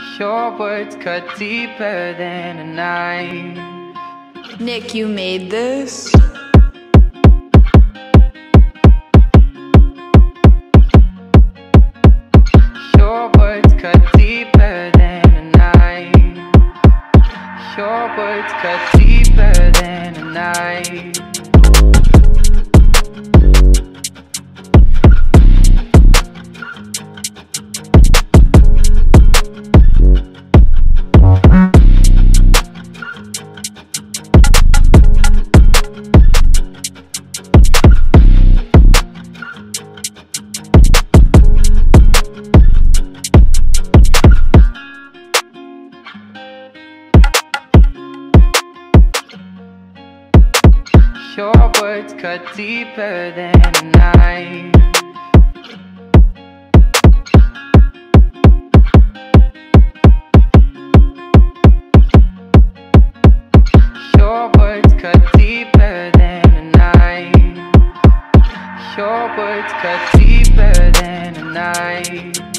Your words cut deeper than a knife. Nick, you made this? Your words cut deeper than a knife. Your words cut deeper than a knife. Your words cut deeper than a knife. Your words cut deeper than a knife. Your words cut deeper than a knife.